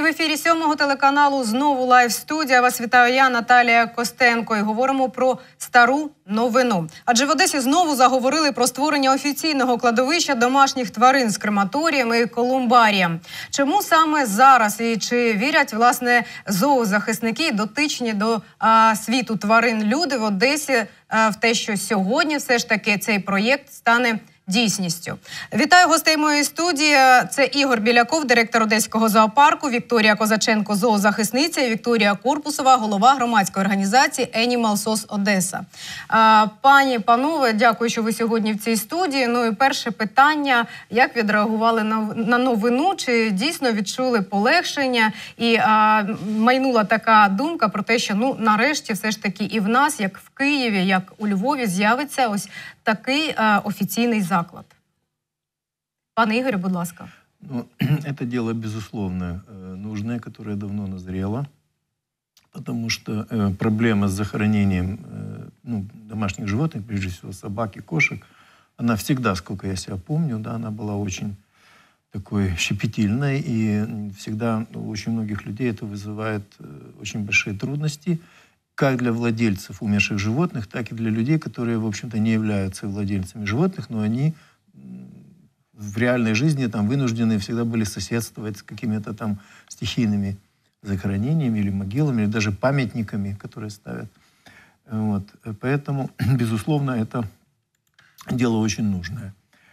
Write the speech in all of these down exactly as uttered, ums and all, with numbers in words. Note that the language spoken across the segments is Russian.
ефірі сьомого телеканалу знову лайв-студія. Вас вітаю я, Наталія Костенко. І говоримо про стару новину. Адже в Одесі знову заговорили про створення офіційного кладовища домашніх тварин з крематорієм і колумбарієм. Чому саме зараз? І чи вірять, власне, зоозахисники, дотичні до а, світу тварин люди в Одесі а, в те, що сьогодні все ж таки цей проєкт стане дійсністю? Вітаю гостей моєї студії. Це Ігор Біляков, директор Одеського зоопарку, Вікторія Козаченко, зоозахисниця, і Вікторія Корпусова, голова громадської організації Animal Sos Одеса. Пані, панове, дякую, що ви сьогодні в цій студії. Ну і перше питання, як відреагували на, на новину, чи дійсно відчули полегшення? І а, майнула така думка про те, що ну нарешті все ж таки і в нас, як в Києві, як у Львові, з'явиться ось такий а, офіційний заклад. Пане Ігорю, будь ласка. Ну, это дело, безусловно, нужное, которое давно назрело, потому что э, проблема с захоронением э, ну, домашних животных, прежде всего собак и кошек, она всегда, сколько я себя помню, да, она была очень такой щепетильной, и всегда у очень многих людей это вызывает э, очень большие трудности, как для владельцев умерших животных, так и для людей, которые, в общем-то, не являются владельцами животных, но они в реальной жизни там вынуждены всегда были соседствовать с какими-то там стихийными захоронениями или могилами, или даже памятниками, которые ставят. Вот. Поэтому, безусловно, это дело очень нужное.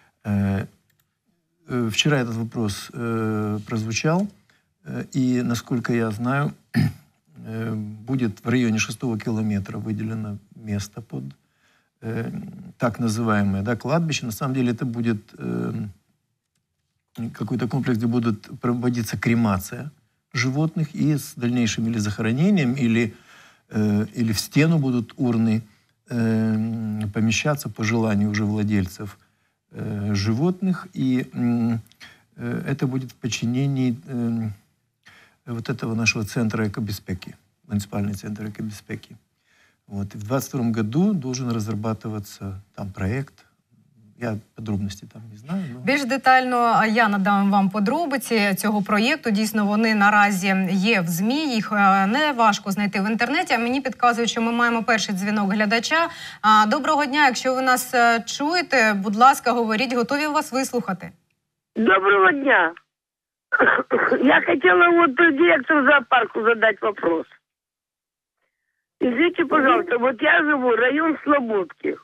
Вчера этот вопрос прозвучал, и, насколько я знаю, будет в районе шестого километра выделено место под э, так называемое, да, кладбище. На самом деле это будет э, какой-то комплекс, где будут проводиться кремация животных и с дальнейшим или захоронением, или, э, или в стену будут урны э, помещаться по желанию уже владельцев э, животных. И э, это будет в подчинении э, вот этого нашего центра экобеспеки, муниципальный центр экобеспеки. Вот. И в двадцать втором году должен разрабатываться там проект. Я подробності там не знаю. Но... Більш детально я надам вам подробиці цього проєкту. Дійсно, вони наразі є в ЗМІ, їх не важко знайти в інтернеті. А мені підказують, що ми маємо перший дзвінок глядача. Доброго дня, якщо ви нас чуєте, будь ласка, говоріть, готові вас вислухати. Доброго дня. Я хотела вот директору зоопарку задать вопрос. Извините, пожалуйста, вот я живу, район Слободки.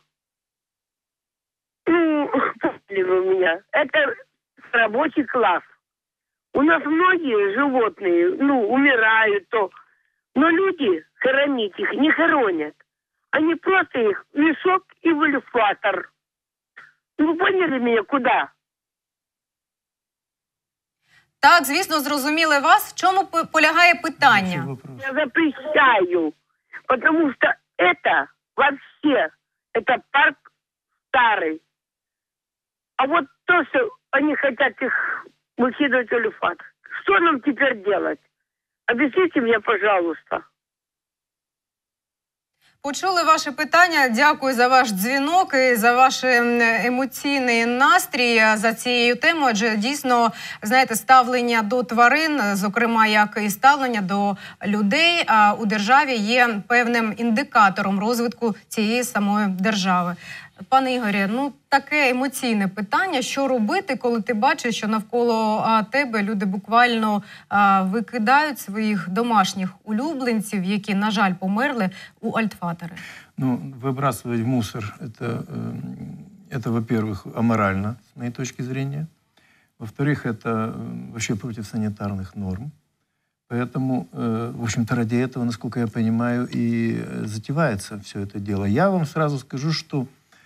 Ну, поняли вы меня. Это рабочий класс. У нас многие животные, ну, умирают, то. Но люди хоронить их не хоронят. Они просто их в мешок и в элеватор. Вы поняли меня, куда? Так, звісно, зрозуміли вас. В чому полягає питання? Я запрещаю, потому что это вообще, это парк старый. А вот то, что они хотят их выкидывать в элефатор, что нам теперь делать? Объясните мне, пожалуйста. Почули ваше питання. Дякую за ваш дзвінок і за ваш емоційний настрій за цією темою. Адже дійсно, знаєте, ставлення до тварин, зокрема, як і ставлення до людей, а у державі є певним індикатором розвитку цієї самої держави. Пане Ігорі, ну таке емоційне питання, що робити, коли ти бачиш, що навколо а, тебе люди буквально а, викидають своїх домашніх улюбленців, які, на жаль, померли у альтфатори? Ну, выбрасывать в мусор, это, это во-первых, аморально, с моей точки зрения. Во-вторых, это вообще против санитарных норм. Поэтому, в общем-то, ради этого, насколько я понимаю, и затевается все это дело. Я вам сразу скажу, что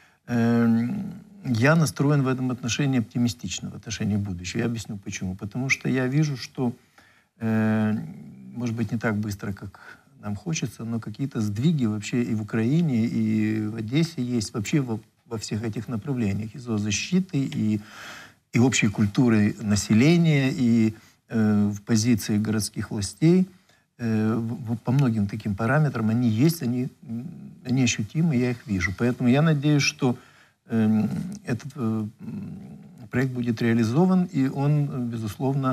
я настроен в этом отношении оптимистично, в отношении будущего. Я объясню почему. Потому что я вижу, что, может быть, не так быстро, как нам хочется, но какие-то сдвиги вообще и в Украине, и в Одессе есть вообще во, во всех этих направлениях. И зоозащиты, и, и общей культуры населения, и э, в позиции городских властей. Э, в, по многим таким параметрам они есть, они, они ощутимы, я их вижу. Поэтому я надеюсь, что э, этот э, проект будет реализован, и он, безусловно,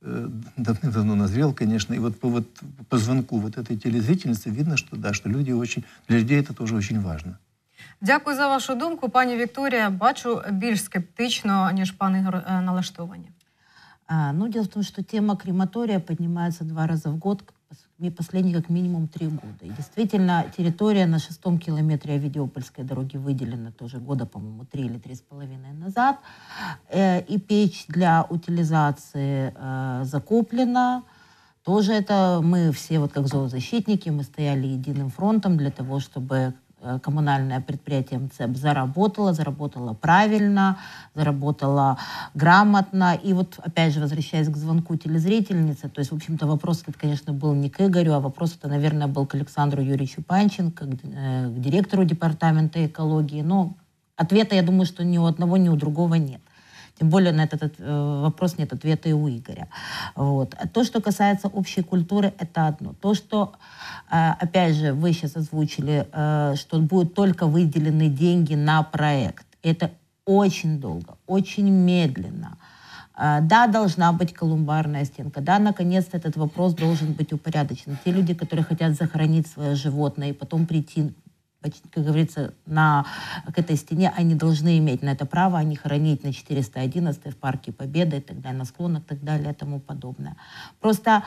э, давным-давно назрел, конечно. И вот по, вот по звонку вот этой телезрительницы видно, что да, что люди очень, для людей это тоже очень важно. Дякую за вашу думку. Пані Вікторія, бачу, більш скептично, ніж пан Ігор, е, налаштовані. А, ну, дело в том, что тема крематория поднимается два раза в год, и последние как минимум три года. И действительно, территория на шестом километре Овидиопольской дороги выделена тоже года, по-моему, три или три с половиной назад. Э, и печь для утилизации э, закуплена. Тоже это мы все, вот как зоозащитники, мы стояли единым фронтом для того, чтобы коммунальное предприятие МЦЭП заработало, заработало правильно, заработало грамотно. И вот, опять же, возвращаясь к звонку телезрительницы, то есть, в общем-то, вопрос этот, конечно, был не к Игорю, а вопрос это, наверное, был к Александру Юрьевичу Панченко, к, э, к директору департамента экологии. Но ответа, я думаю, что ни у одного, ни у другого нет. Тем более на этот э, вопрос нет ответа и у Игоря. Вот. А то, что касается общей культуры, это одно. То, что, э, опять же, вы сейчас озвучили, э, что будут только выделены деньги на проект. Это очень долго, очень медленно. Э, да, должна быть колумбарная стенка. Да, наконец-то этот вопрос должен быть упорядочен. Те люди, которые хотят захоронить свое животное и потом прийти, как говорится, на, к этой стене, они должны иметь на это право, они хоронить на четыреста одиннадцатой в Парке Победы и так далее, на склонах и так далее и тому подобное. Просто,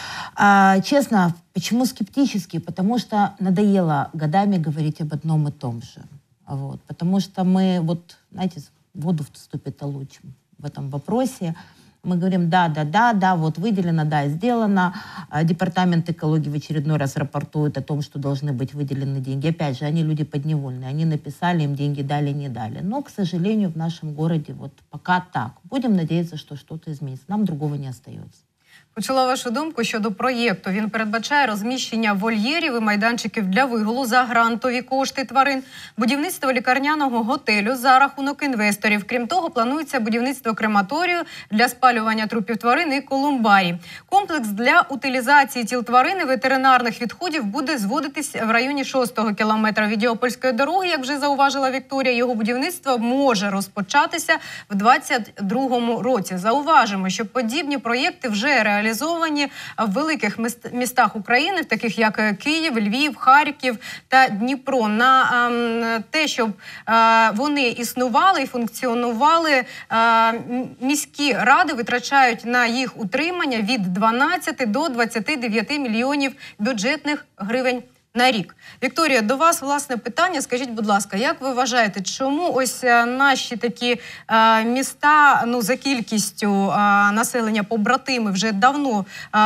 э, честно, почему скептически? Потому что надоело годами говорить об одном и том же. Вот. Потому что мы, вот, знаете, в воду вступит толочим в этом вопросе. Мы говорим, да, да, да, да, вот выделено, да, сделано. Департамент экологии в очередной раз рапортует о том, что должны быть выделены деньги. Опять же, они люди подневольные, они написали, им деньги дали, не дали. Но, к сожалению, в нашем городе вот пока так. Будем надеяться, что что-то изменится. Нам другого не остается. Почула вашу думку щодо проєкту. Він передбачає розміщення вольєрів і майданчиків для вигулу за грантові кошти тварин, будівництво лікарняного готелю за рахунок інвесторів. Крім того, планується будівництво крематорію для спалювання трупів тварин і колумбарій. Комплекс для утилізації тіл тварин і ветеринарних відходів буде зводитись в районі шостого кілометра Овідіопольської дороги. Як вже зауважила Вікторія, його будівництво може розпочатися в двадцять другому році. Зауважимо, що подібні проєкти вже реалізуються реалізовані в великих містах України, таких як Київ, Львів, Харків та Дніпро. На е, те, щоб е, вони існували і функціонували, е, міські ради витрачають на їх утримання від дванадцяти до двадцяти дев'яти мільйонів бюджетних гривень на рік. Вікторія, до вас, власне, питання. Скажіть, будь ласка, як ви вважаєте, чому ось наші такі е, міста, ну, за кількістю е, населення побратими вже давно е,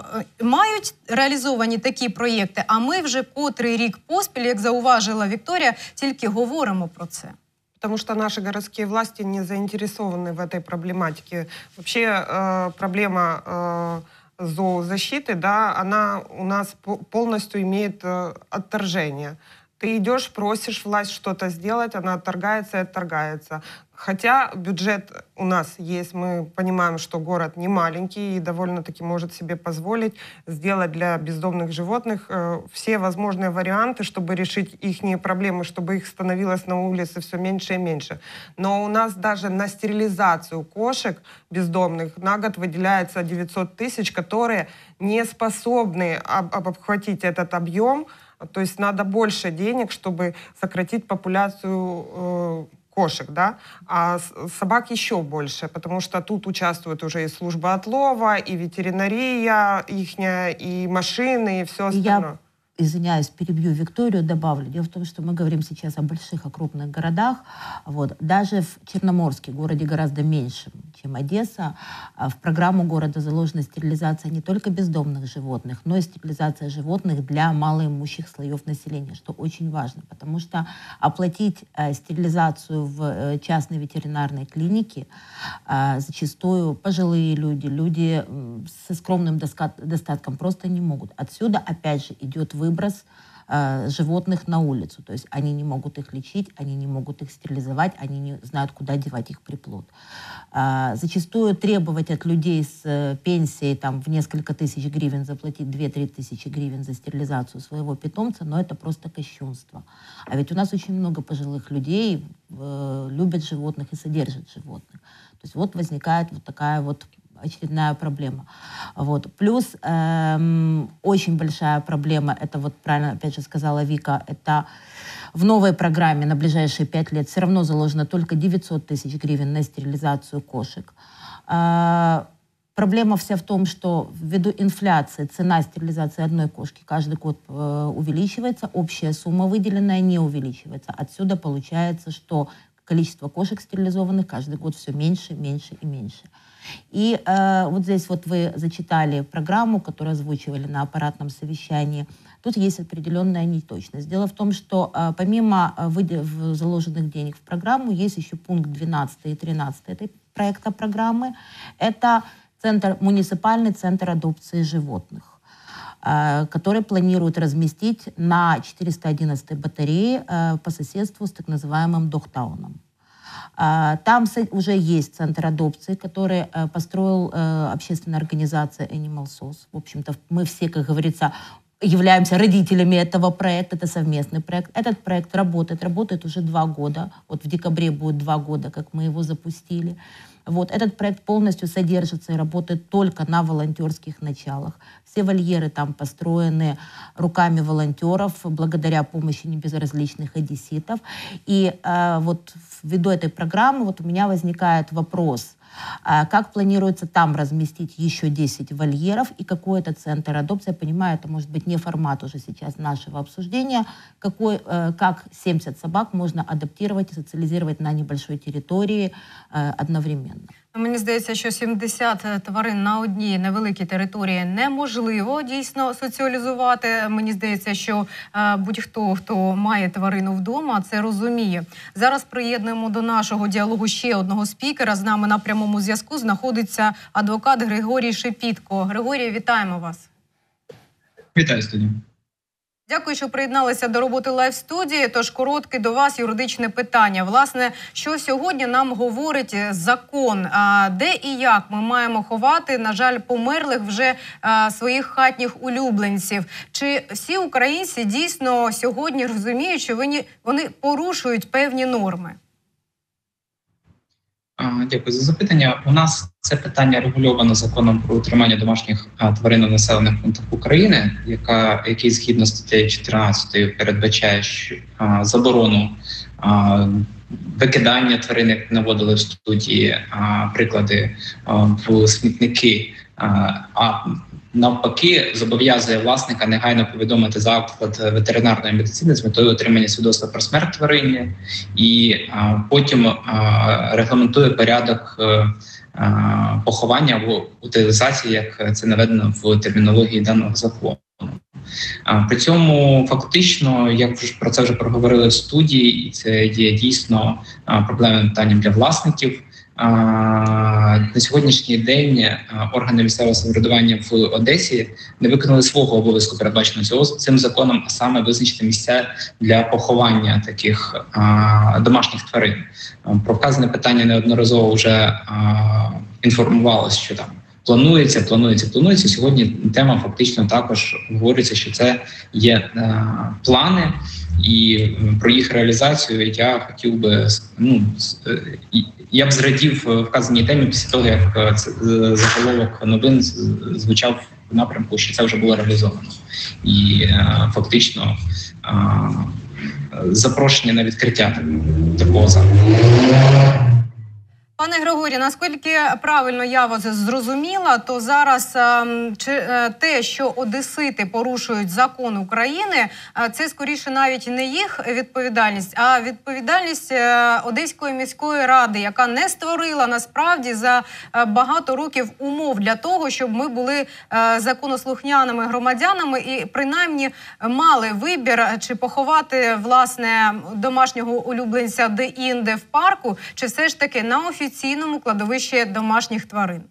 мають реалізовані такі проєкти, а ми вже котрий рік поспіль, як зауважила Вікторія, тільки говоримо про це? Потому что наши городские власти не заинтересованы в этой проблематике. Вообще э, проблема э, зоозащиты, да, она у нас полностью имеет э, отторжение. Ты идешь, просишь власть что-то сделать, она отторгается и отторгается. Хотя бюджет у нас есть, мы понимаем, что город не маленький и довольно-таки может себе позволить сделать для бездомных животных э, все возможные варианты, чтобы решить их проблемы, чтобы их становилось на улице все меньше и меньше. Но у нас даже на стерилизацию кошек бездомных на год выделяется девятьсот тысяч, которые не способны об- обхватить этот объем. То есть надо больше денег, чтобы сократить популяцию э, кошек, да, а собак еще больше, потому что тут участвуют уже и служба отлова, и ветеринария ихняя, и машины, и все остальное. Я, извиняюсь, перебью Викторию, добавлю. Дело в том, что мы говорим сейчас о больших, о крупных городах. Вот. Даже в Черноморске, городе гораздо меньшем, чем Одесса, в программу города заложена стерилизация не только бездомных животных, но и стерилизация животных для малоимущих слоев населения, что очень важно, потому что оплатить э, стерилизацию в э, частной ветеринарной клинике э, зачастую пожилые люди, люди э, со скромным доска- достатком просто не могут. Отсюда, опять же, идет выброс э, животных на улицу. То есть они не могут их лечить, они не могут их стерилизовать, они не знают, куда девать их приплод. Э, зачастую требовать от людей с э, пенсией там, в несколько тысяч гривен заплатить две-три тысячи гривен за стерилизацию своего питомца, но это просто кощунство. А ведь у нас очень много пожилых людей э, любят животных и содержат животных. То есть вот возникает вот такая вот очередная проблема. Вот. Плюс эм, очень большая проблема, это вот правильно опять же сказала Вика, это в новой программе на ближайшие пять лет все равно заложено только девятьсот тысяч гривен на стерилизацию кошек. А, проблема вся в том, что ввиду инфляции цена стерилизации одной кошки каждый год э, увеличивается, общая сумма выделенная не увеличивается. Отсюда получается, что количество кошек стерилизованных каждый год все меньше, меньше и меньше. И э, вот здесь вот вы зачитали программу, которую озвучивали на аппаратном совещании. Тут есть определенная неточность. Дело в том, что э, помимо э, выдел- заложенных денег в программу, есть еще пункт двенадцатый и тринадцатый этой проекта программы. Это центр, муниципальный центр адопции животных, э, который планирует разместить на четыреста одиннадцатой батарее э, по соседству с так называемым Догтауном. Там уже есть центр адопции, который э, построил э, общественная организация Animal Source. В общем-то, мы все, как говорится, являемся родителями этого проекта. Это совместный проект. Этот проект работает, работает уже два года. Вот в декабре будет два года, как мы его запустили. Вот. Этот проект полностью содержится и работает только на волонтерских началах. Все вольеры там построены руками волонтеров, благодаря помощи небезразличных одесситов. И э, вот ввиду этой программы вот у меня возникает вопрос, э, как планируется там разместить еще десять вольеров и какой это центр адопции. Я понимаю, это может быть не формат уже сейчас нашего обсуждения, какой, э, как семьдесят собак можно адаптировать и социализировать на небольшой территории э, одновременно. Мені здається, що сімдесят тварин на одній невеликій території неможливо дійсно соціалізувати. Мені здається, що е, будь-хто, хто має тварину вдома, це розуміє. Зараз приєднуємо до нашого діалогу ще одного спікера. З нами на прямому зв'язку знаходиться адвокат Григорій Шепітко. Григорій, вітаємо вас. Вітаю, студію. Дякую, що приєдналися до роботи лайв-студії. Тож коротке до вас юридичне питання. Власне, що сьогодні нам говорить закон? Де і як ми маємо ховати, на жаль, померлих вже своїх хатніх улюбленців? Чи всі українці дійсно сьогодні розуміють, що вони, вони порушують певні норми? Дякую за запитання. У нас це питання регульовано законом про утримання домашніх тварин у населених пунктах України, яка, який згідно статтею чотирнадцятою передбачає що, а, заборону а, викидання тварин, як наводили в студії а, приклади а, в смітники, а, а навпаки зобов'язує власника негайно повідомити заклад ветеринарної медицини з метою отримання свідоцтва про смерть тварині і а, потім а, регламентує порядок а, поховання або утилізації, як це наведено в термінології даного закону. А, при цьому фактично, як вже про це вже проговорили в студії, і це є дійсно а, проблемним питанням для власників. На сьогоднішній день органи місцевого самоврядування в Одесі не виконали свого обов'язку, передбаченого цим законом, а саме визначити місця для поховання таких а, домашніх тварин. Про вказане питання неодноразово вже а, інформувалося, що там планується, планується, планується. Сьогодні тема фактично також говориться, що це є а, плани, і про їх реалізацію я хотів би, ну, я б зрадів вказаній темі після того, як заголовок новин звучав в напрямку, що це вже було реалізовано. І фактично запрошення на відкриття такого заходу. Пане Григорію, наскільки правильно я вас зрозуміла, то зараз чи, те, що одесити порушують закон України, це скоріше навіть не їх відповідальність, а відповідальність Одеської міської ради, яка не створила насправді за багато років умов для того, щоб ми були законослухняними громадянами і принаймні мали вибір, чи поховати власне домашнього улюбленця де-інде в парку, чи все ж таки на офіційному офіційному кладовищі домашніх тварин?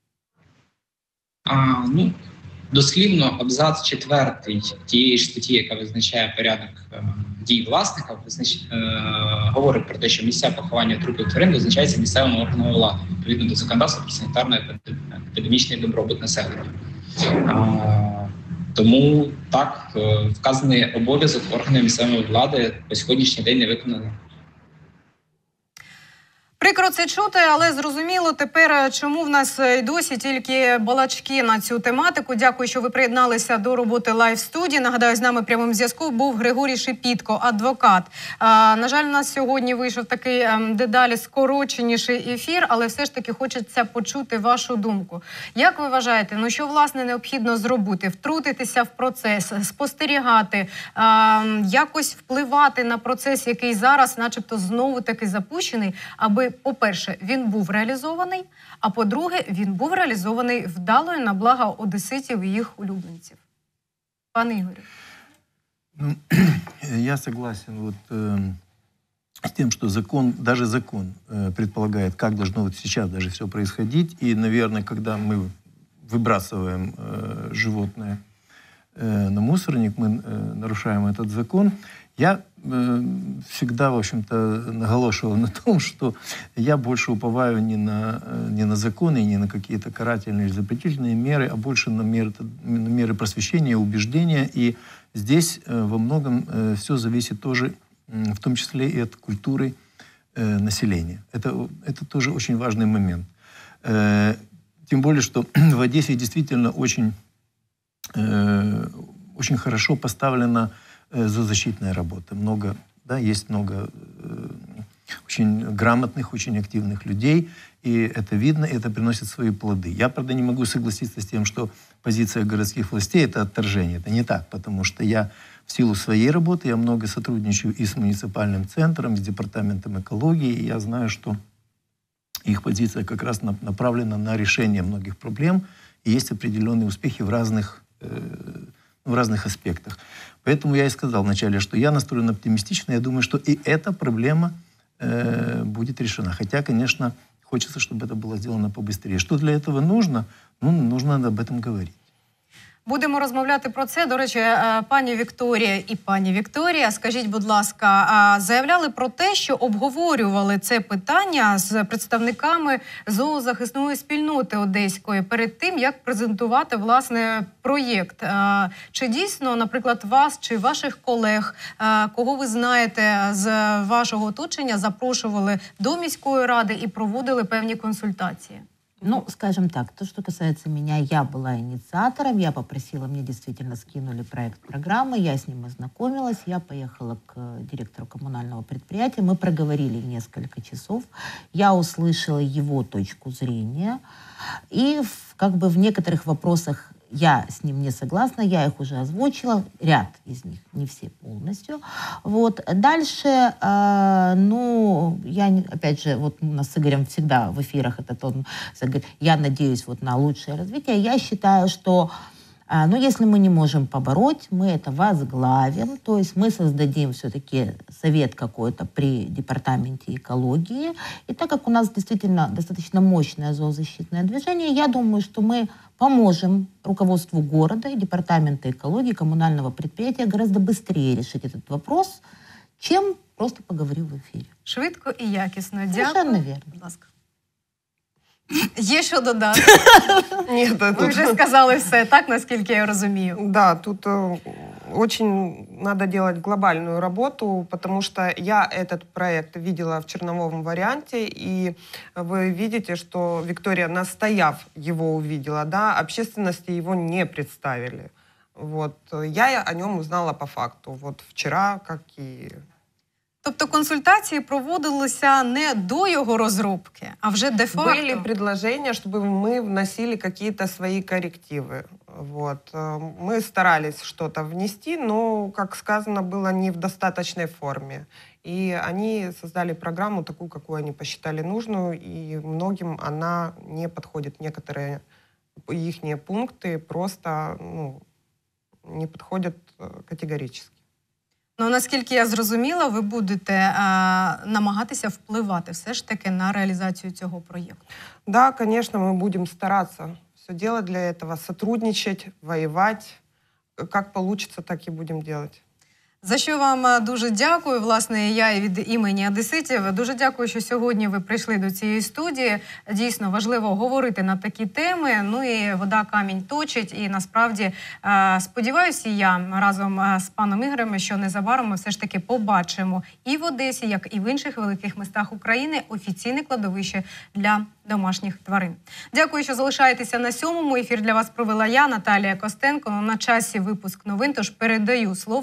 А, ну, дослівно абзац четвертий тієї ж статті, яка визначає порядок е, дій власника, визнач, е, говорить про те, що місця поховання трупів тварин визначаються місцевими органами влади, відповідно до законодавства про санітарно-епідемічний добробут населення. А, тому так, е, вказаний обов'язок органів місцевої влади по сьогоднішній день не виконаний. Прикро це чути, але зрозуміло тепер, чому в нас й досі тільки балачки на цю тематику. Дякую, що ви приєдналися до роботи лайв-студії. Нагадаю, з нами в прямому зв'язку був Григорій Шипітко, адвокат. А, на жаль, у нас сьогодні вийшов такий а, дедалі скороченіший ефір, але все ж таки хочеться почути вашу думку. Як ви вважаєте, ну що, власне, необхідно зробити? Втрутитися в процес, спостерігати, а, якось впливати на процес, який зараз начебто знову-таки запущений, аби, по-перше, він був реалізований, а по-друге, він був реалізований вдало і на благо одеситів і їх улюбленців. Пане Ігорю. Ну, я согласен вот, э, с тем, что закон, даже закон э, предполагает, как должно вот сейчас даже все происходить. И, наверное, когда мы выбрасываем э, животное э, на мусорник, мы э, нарушаем этот закон. Я э, всегда, в общем-то, наголошивал на том, что я больше уповаю не на, не на законы, не на какие-то карательные или запретительные меры, а больше на меры, на меры просвещения, убеждения. И здесь э, во многом э, все зависит тоже, э, в том числе и от культуры э, населения. Это, это тоже очень важный момент. Э, тем более, что в Одессе действительно очень, э, очень хорошо поставлена зоозащитная работа. Много, да, есть много э, очень грамотных, очень активных людей, и это видно, и это приносит свои плоды. Я, правда, не могу согласиться с тем, что позиция городских властей – это отторжение. Это не так, потому что я в силу своей работы, я много сотрудничаю и с муниципальным центром, с департаментом экологии, и я знаю, что их позиция как раз направлена на решение многих проблем, и есть определенные успехи в разных, э, в разных аспектах. Поэтому я и сказал вначале, что я настроен оптимистично. Я думаю, что и эта проблема э, будет решена. Хотя, конечно, хочется, чтобы это было сделано побыстрее. Что для этого нужно? Ну, нужно об этом говорить. Будемо розмовляти про це. До речі, пані Вікторія і пані Вікторія, скажіть, будь ласка, заявляли про те, що обговорювали це питання з представниками зоозахисної спільноти одеської перед тим, як презентувати, власне, проєкт. Чи дійсно, наприклад, вас чи ваших колег, кого ви знаєте з вашого оточення, запрошували до міської ради і проводили певні консультації? Ну, скажем так, то, что касается меня, я была инициатором, я попросила, мне действительно скинули проект программы, я с ним ознакомилась, я поехала к директору коммунального предприятия, мы проговорили несколько часов, я услышала его точку зрения, и в, как бы в некоторых вопросах я с ним не согласна, я их уже озвучила, ряд из них, не все полностью. Вот. Дальше, э, ну, я, опять же, вот у нас с Игорем всегда в эфирах этот он, я надеюсь вот на лучшее развитие. Я считаю, что, э, ну, если мы не можем побороть, мы это возглавим, то есть мы создадим все-таки совет какой-то при департаменте экологии. И так как у нас действительно достаточно мощное зоозащитное движение, я думаю, что мы поможем руководству города и департамента экологии, коммунального предприятия гораздо быстрее решить этот вопрос, чем просто поговорив в ефірі. Швидко і якісно. Совершенно Дякую. верно. Будь ласка. Є що додати? Нет, Ви тут, вже сказали все, так, наскільки я розумію? да, тут э, очень надо делать глобальную работу, потому что я этот проект видела в черновом варианте, и вы видите, что Виктория, настояв, его увидела, да, общественности его не представили. Вот. Я о нем узнала по факту, вот вчера, как и... Тобто консультації проводилися не до його розробки, а вже де-факто? Были предложения, чтобы мы вносили какие-то свои коррективы. Вот. Мы старались что-то внести, но, как сказано, было не в достаточной форме. И они создали программу такую, какую они посчитали нужную, и многим она не подходит. Некоторые их пункты просто ну, не подходят категорически. Ну, наскільки я зрозуміла, ви будете а, намагатися впливати все ж таки на реалізацію цього проєкту. Да, конечно, мы будем стараться все делать для этого, сотрудничать, воевать. Как получится, так и будем делать. За що вам е, дуже дякую. Власне, я і від імені одеситів дуже дякую, що сьогодні ви прийшли до цієї студії. Дійсно важливо говорити на такі теми. Ну і вода камінь точить. І насправді е, сподіваюся, я разом е, з паном Ігорем, що незабаром ми все ж таки побачимо і в Одесі, як і в інших великих містах України, офіційне кладовище для домашніх тварин. Дякую, що залишаєтеся на сьомому. Ефір для вас провела я, Наталія Костенко. На часі випуск новин, тож передаю слово